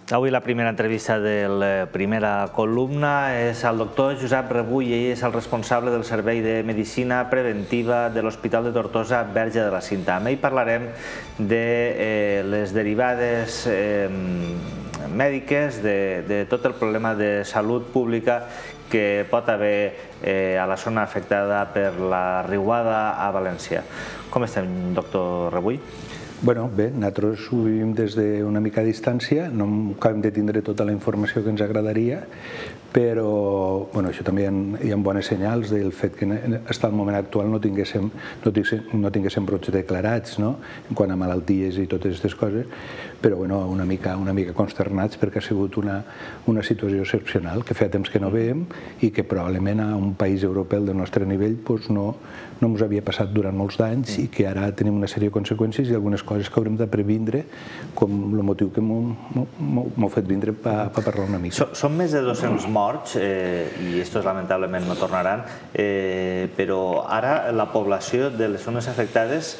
Avui la primera entrevista de la primera columna és el doctor Josep Rebull, ell és el responsable del Servei de Medicina Preventiva de l'Hospital de Tortosa Verge de la Cinta. Amb ell parlarem de les derivades mèdiques, de tot el problema de salut pública que pot haver a la zona afectada per la riuada a València. Com estem, doctor Rebull? Bé, nosaltres ho vivim des d'una mica a distància, no acabem de tindre tota la informació que ens agradaria, però això també hi ha bones senyals del fet que fins al moment actual no tinguéssim brots declarats en quant a malalties i totes aquestes coses, però una mica consternats perquè ha sigut una situació excepcional que feia temps que no veiem i que probablement a un país europeu del nostre nivell no ens havia passat durant molts d'anys i que ara tenim una sèrie de conseqüències i algunes coses que haurem de previndre, com el motiu que m'ho ha fet vindre per parlar una mica. Són més de 200 morts i estos lamentablement no tornaran, però ara la població de les zones afectades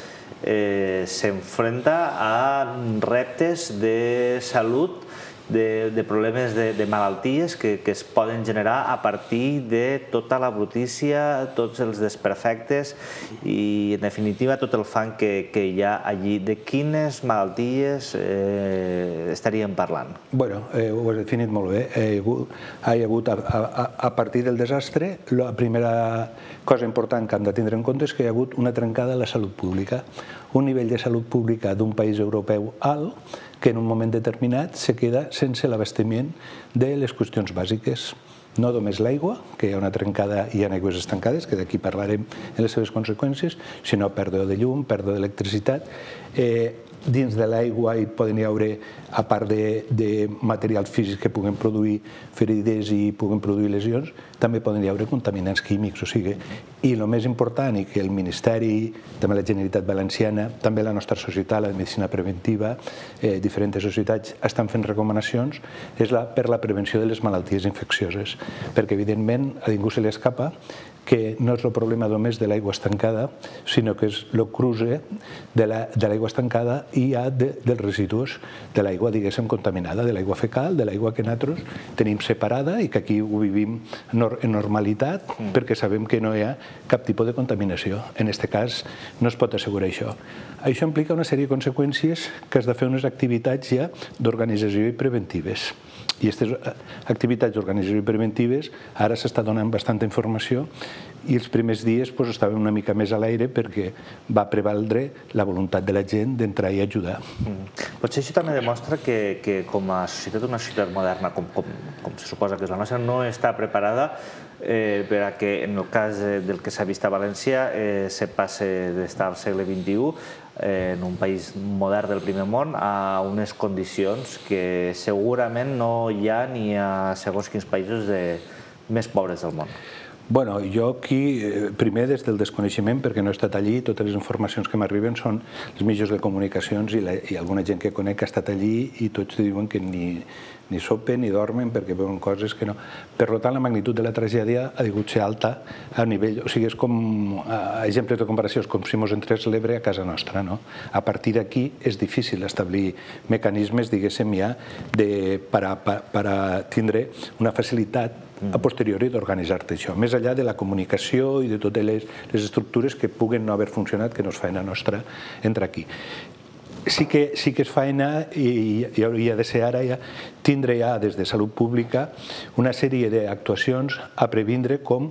s'enfronta a reptes de salut, de problemes de malalties que es poden generar a partir de tota la brutícia, tots els desperfectes i, en definitiva, tot el fang que hi ha allí. De quines malalties estaríem parlant? Ho has definit molt bé. Hi ha hagut, a partir del desastre, la primera cosa important que hem de tindre en compte és que hi ha hagut una trencada a la salut pública, un nivell de salut pública d'un país europeu alt que en un moment determinat se queda sense l'abastiment de les qüestions bàsiques. No només l'aigua, que hi ha una trencada i hi ha aigües estancades, que d'aquí parlarem en les seves conseqüències, sinó pèrdua de llum, pèrdua d'electricitat. Dins de l'aigua hi poden haver, a part de materials físics que puguen produir ferides i puguen produir lesions, també poden haver contaminants químics. I el més important, i que el Ministeri, també la Generalitat Valenciana, també la nostra societat, la de Medicina Preventiva, diferents societats estan fent recomanacions, és per la prevenció de les malalties infeccioses. Perquè, evidentment, a ningú se li escapa que no és el problema només de l'aigua estancada, sinó que és el cruce de l'aigua estancada i hi ha dels residus de l'aigua, diguéssim, contaminada, de l'aigua fecal, de l'aigua que nosaltres tenim separada i que aquí ho vivim en normalitat perquè sabem que no hi ha cap tipus de contaminació. En aquest cas no es pot assegurar això. Això implica una sèrie de conseqüències que has de fer unes activitats ja d'organització i preventives. I aquestes activitats d'organització i preventives ara s'està donant bastanta informació i els primers dies estàvem una mica més a l'aire perquè va prevaldre la voluntat de la gent d'entrar i ajudar. Potser això també demostra que com a societat, una societat moderna, com se suposa que és la nostra, no està preparada per a que, en el cas del que s'ha vist a València, se passe d'estar al segle XXI en un país modern del primer món a unes condicions que segurament no hi ha ni a segons quins països més pobres del món. Jo aquí, primer des del desconeixement, perquè no he estat allí, totes les informacions que m'arriben són els mitjans de comunicacions i alguna gent que conec ha estat allí i tots diuen que ni sopen ni dormen perquè veuen coses que no. Per tant, la magnitud de la tragèdia ha hagut ser alta a nivell, és com, exemples de comparació, és com si mos entrés l'Ebre a casa nostra. A partir d'aquí és difícil establir mecanismes, diguéssim, ja per a tindre una facilitat a posteriori d'organitzar-te això, més enllà de la comunicació i de totes les estructures que puguen no haver funcionat, que no és feina nostra entrar aquí. Sí que és feina i hauria de ser ara ja tindre ja des de salut pública una sèrie d'actuacions a previndre com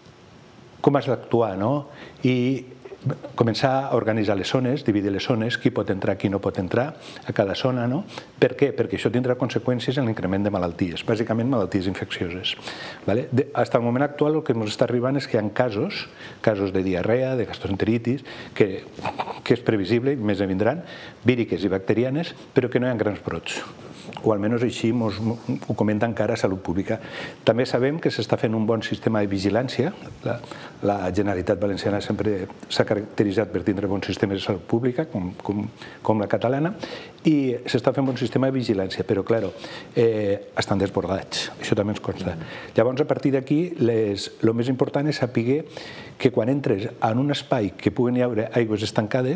has d'actuar i començar a organitzar les zones, dividir les zones, qui pot entrar, qui no pot entrar a cada zona. Per què? Perquè això tindrà conseqüències en l'increment de malalties, bàsicament malalties infeccioses. Fins al moment actual el que ens està arribant és que hi ha casos de diarrea, de gastroenteritis, que és previsible, més en vindran, víriques i bacterianes, però que no hi ha grans brots. O almenys així ho comenta encara Salut Pública. També sabem que s'està fent un bon sistema de vigilància. La Generalitat Valenciana sempre s'ha caracteritzat per tindre bons sistemes de salut pública, com la catalana, i s'està fent un bon sistema de vigilància, però, clar, estan desbordats. Això també ens consta. Llavors, a partir d'aquí, el més important és saber que quan entres en un espai que puguen hi haver aigües estancades,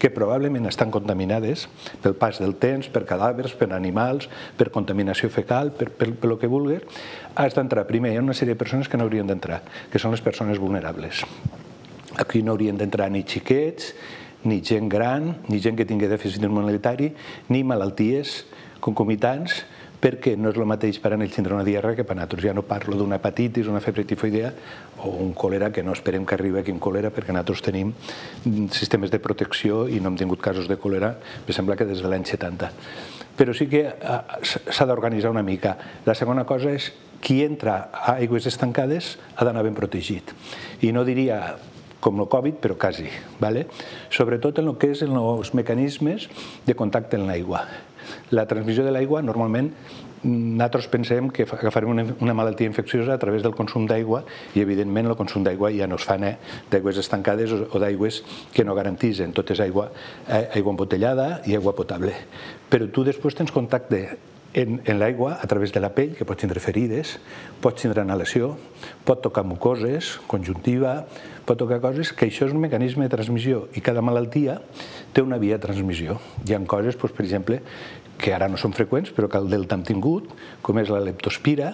que probablement estan contaminades pel pas del temps, per cadàvers, per animals, per contaminació fecal, per el que vulguis, has d'entrar. Primer, hi ha una sèrie de persones que no haurien d'entrar, que són les persones vulnerables. Aquí no haurien d'entrar ni xiquets, ni gent gran, ni gent que tingui dèficit immunitari, ni malalties concomitants, perquè no és el mateix per a ells tindre una diarrea que per a nosaltres. Ja no parlo d'una hepatitis, una febre tifoidea o un còlera, que no esperem que arribi aquí un còlera, perquè nosaltres tenim sistemes de protecció i no hem tingut casos de còlera, em sembla que des de l'any 70. Però sí que s'ha d'organitzar una mica. La segona cosa és qui entra a aigües estancades ha d'anar ben protegit. I no diria com el Covid, però quasi. Sobretot en el que és els mecanismes de contacte amb l'aigua. La transmissió de l'aigua, normalment, nosaltres pensem que agafarem una malaltia infecciosa a través del consum d'aigua i, evidentment, el consum d'aigua ja no es fa d'aigües estancades o d'aigües que no garantitzen. Tot és aigua embotellada i aigua potable. Però tu després tens contacte en l'aigua a través de la pell, que pots tindre ferides, pots tindre inhalació, pot tocar mucoses, conjuntiva, pot tocar coses que això és un mecanisme de transmissió i cada malaltia té una via de transmissió. Hi ha coses, per exemple, que ara no són freqüents però que al Delta hem tingut, com és la leptospira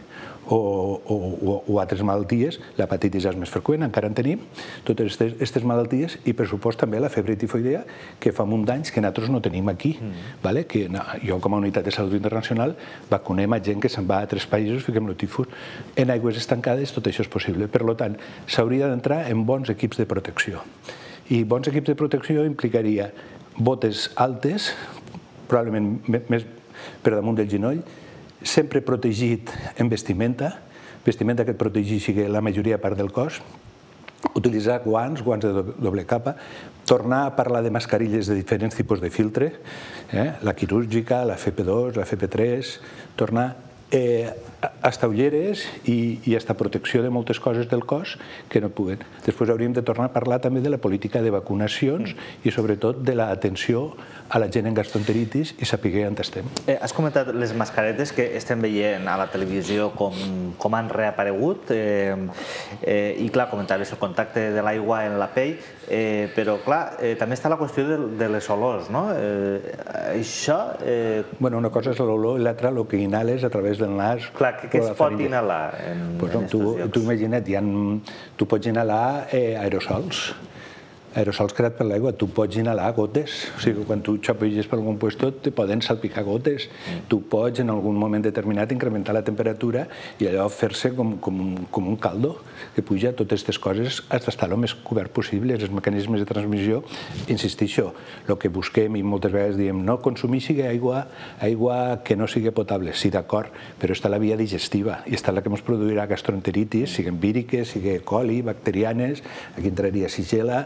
o altres malalties. L'hepatitis és més freqüent, encara en tenim, totes aquestes malalties, i per supost també la febre tifoidea, que fa munt d'anys que nosaltres no tenim aquí. Jo, com a unitat de salut internacional, vacunem a gent que se'n va a altres països, fiquem-lo tifus. En aigües estancades tot això és possible. Per tant, s'hauria d'entrar en bons equips de protecció. I bons equips de protecció implicaria botes altes, probablement més per damunt del genoll, sempre protegit en vestimenta que et protegeixi la majoria part del cos, utilitzar guants de doble capa, tornar a parlar de mascarilles de diferents tipus de filtre, la quirúrgica, la FP2, la FP3, tornar hasta ulleres i hasta protecció de moltes coses del cos que no puguen. Després hauríem de tornar a parlar també de la política de vacunacions i sobretot de l'atenció a la gent amb gastroenteritis i saber on estem. Has comentat les mascaretes que estem veient a la televisió com han reaparegut i clar, comentaves el contacte de l'aigua en la pell, però clar, també està la qüestió de les olors, no? Això... Una cosa és l'olor i l'altra el que inhales a través del nas. Clar, què es pot inhalar en aquests llocs? Tu imagina't, tu pots inhalar aerosols creats per l'aigua, tu pots inhalar gotes, o sigui, quan tu xapolles per algun lloc te poden salpicar gotes, tu pots en algun moment determinat incrementar la temperatura i allò fer-se com un caldo que puja. Totes aquestes coses has d'estar el més cobert possible. Els mecanismes de transmissió, insistixo, el que busquem i moltes vegades diem no consumir aigua que no sigui potable, sí, d'acord, però està la via digestiva i està la que ens produirà gastroenteritis, siguin víriques, siguin coli, bacterianes, aquí entraria Shigella,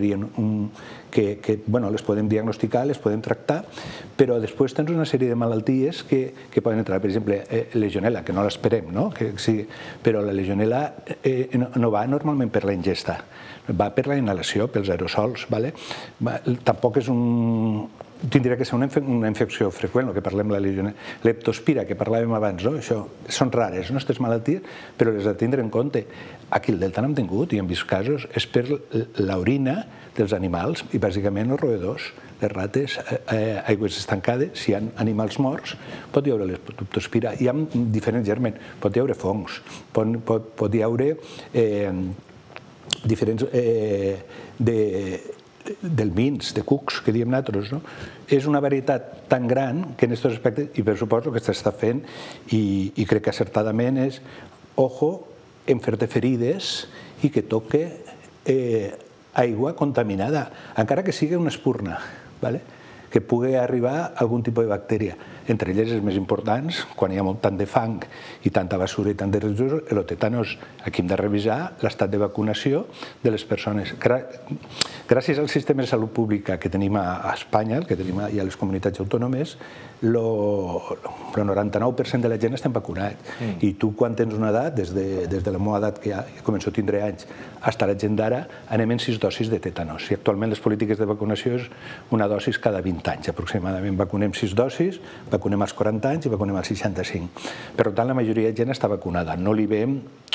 que les podem diagnosticar, les podem tractar, però després tens una sèrie de malalties que poden entrar. Per exemple, legionel·la, que no l'esperem, però la legionel·la no va normalment per la ingesta, va per la inhalació, pels aerosols. Tampoc és tindria que ser una infecció freqüent, el que parlem, la leptospira, que parlàvem abans, això són rares, aquestes malalties, però les ha de tindre en compte. Aquí al Delta n'hem tingut i hem vist casos, és per l'orina dels animals i bàsicament els roedors, les rates, aigües estancades, si hi ha animals morts, pot hi haure leptospira. Hi ha diferents gèrmens, pot hi haure fongs, pot hi haure diferents delmins, de cucs, que diem nosaltres. És una varietat tan gran que en aquests aspectes, i per suposo que s'està fent, i crec que acertadament és, ojo, en fer-te ferides i que toque aigua contaminada, encara que sigui una espurna, que pugui arribar algun tipus de bactèria. Entre elles els més importants, quan hi ha tant de fang i tanta basura i tant de residus, el tetanos. Aquí hem de revisar l'estat de vacunació de les persones. Gràcies al sistema de salut pública que tenim a Espanya, que tenim i a les comunitats autònomes, el 99% de la gent estem vacunats. I tu, quan tens una edat, des de la meva edat, que ja començo a tindre anys, fins a la gent d'ara, anem en 6 dosis de tetanos. I actualment les polítiques de vacunació és una dosis cada 20 anys, aproximadament. Vacunem 6 dosis, vacunem als 40 anys i vacunem als 65. Per tant, la majoria de gent està vacunada. No li veiem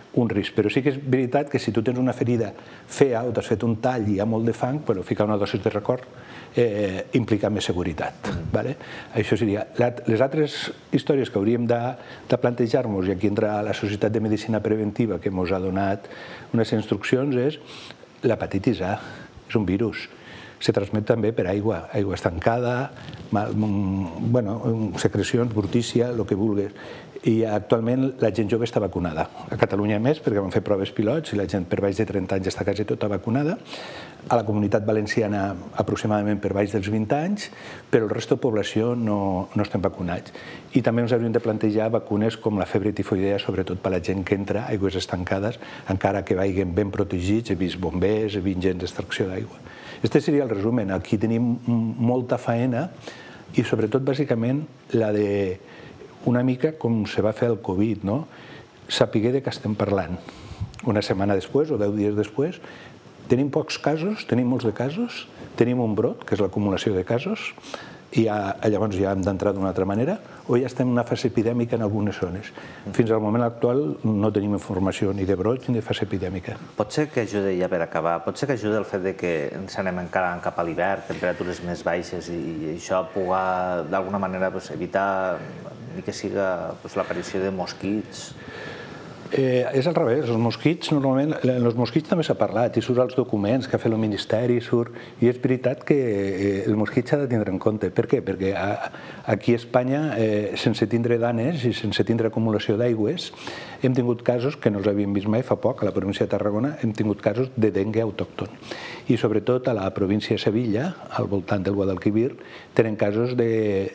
un risc. Però sí que és veritat que si tu tens una ferida fea o t'has fet un tall i hi ha molt de fang, però ficar una dosi de record implica més seguretat. Això seria. Les altres històries que hauríem de plantejar-nos, i aquí entra la Societat de Medicina Preventiva, que ens ha donat unes instruccions, és l'hepatitis A. És un virus. Se transmet també per aigua estancada, secrecions, brutícia, el que vulguis. I actualment la gent jove està vacunada. A Catalunya més, perquè van fer proves pilots i la gent per baix de 30 anys està quasi tota vacunada. A la Comunitat Valenciana aproximadament per baix dels 20 anys, però el resto de població no estem vacunats. I també ens hauríem de plantejar vacunes com la febre tifoidea, sobretot per a la gent que entra a aigües estancades, encara que vagin ben protegits, he vist bombers, he vist gent d'extracció d'aigua. Este seria el resumen. Aquí tenim molta faena i sobretot, bàsicament, la de una mica com se va fer el Covid, no? Saber de què estem parlant. Una setmana després o 10 dies després, tenim pocs casos, tenim molts de casos, tenim un brot, que és l'acumulació de casos, i llavors ja hem d'entrar d'una altra manera, o ja estem en una fase epidèmica en algunes zones. Fins al moment actual no tenim informació ni de brot ni de fase epidèmica. Pot ser que ajudi, ja per acabar, pot ser que ajudi el fet que ens anem encara cap a l'hivern, temperatures més baixes, i això pugui d'alguna manera evitar ni que siga l'aparició de mosquits? És al revés, els mosquits, normalment, els mosquits també s'ha parlat, i surt als documents que ha fet el Ministeri, i és veritat que el mosquit s'ha de tindre en compte. Per què? Perquè aquí a Espanya, sense tindre danes i sense tindre acumulació d'aigües, hem tingut casos que no els havíem vist mai fa poc, a la província de Tarragona, hem tingut casos de dengue autòcton. I sobretot a la província de Sevilla, al voltant del Guadalquivir, tenen casos del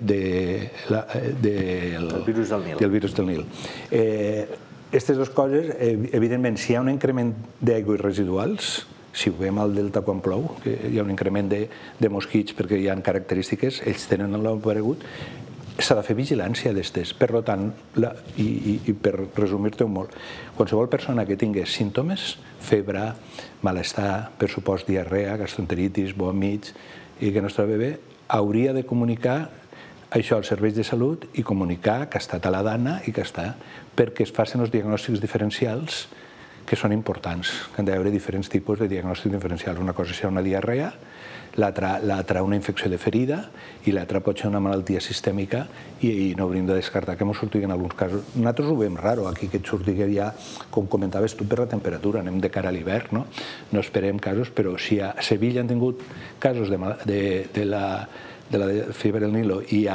virus del Nil. Aquestes dues coses, evidentment, si hi ha un increment d'aigües residuals, si ho veiem al delta quan plou, que hi ha un increment de mosquits perquè hi ha característiques, ells tenen l'aparegut, s'ha de fer vigilància d'estes. Per tant, i per resumir-te molt, qualsevol persona que tingui símptomes, febre, malestar, per supost diarrea, gastroenteritis, vòmits, i que no es trobi bé, hauria de comunicar això als serveis de salut i comunicar que ha estat a la dana i que està, perquè es facin els diagnòstics diferencials que són importants, que han d'haver diferents tipus de diagnòstics diferencials. Una cosa serà una diarrea, l'altra una infecció de ferida i l'altra pot ser una malaltia sistèmica i no hauríem de descartar que ens surti en alguns casos. Nosaltres ho veiem raro aquí que et surti ja, com comentaves tu, per la temperatura, anem de cara a l'hivern, no esperem casos, però si a Sevilla han tingut casos de la febre del Nilo i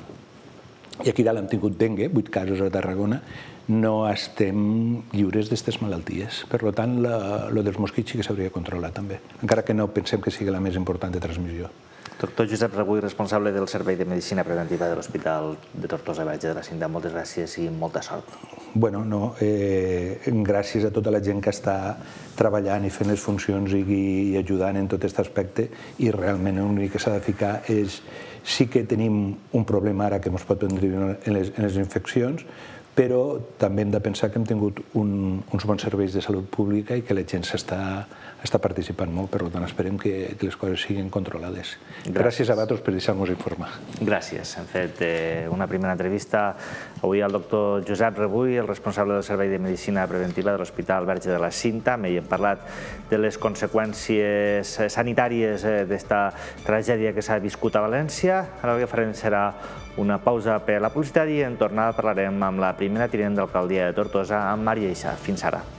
aquí dalt hem tingut dengue, 8 casos a Tarragona, no estem lliures d'aquestes malalties. Per tant, el dels mosquits sí que s'hauria de controlar també, encara que no pensem que sigui la més important de transmissió. Doctor Josep Rebull, responsable del Servei de Medicina Preventiva de l'Hospital de Tortosa i Verge de la Cinta, moltes gràcies i molta sort. Bueno, gràcies a tota la gent que està treballant i fent les funcions i ajudant en tot aquest aspecte, i realment l'únic que s'ha de ficar és sí que tenim un problema ara que ens pot prendre en les infeccions, però també hem de pensar que hem tingut uns bons serveis de salut pública i que la gent està participant molt, per tant esperem que les coses siguin controlades. Gràcies a vosaltres per deixar-nos informar. Gràcies. Hem fet una primera entrevista avui al doctor Josep Rebull, el responsable del Servei de Medicina Preventiva de l'Hospital Verge de la Cinta. Hem parlat de les conseqüències sanitàries d'esta tragèdia que s'ha viscut a València. Ara el que farem serà una pausa per a la publicitat i en tornada parlarem amb la primera tinent d'alcaldia de Tortosa, amb Maria Issa. Fins ara.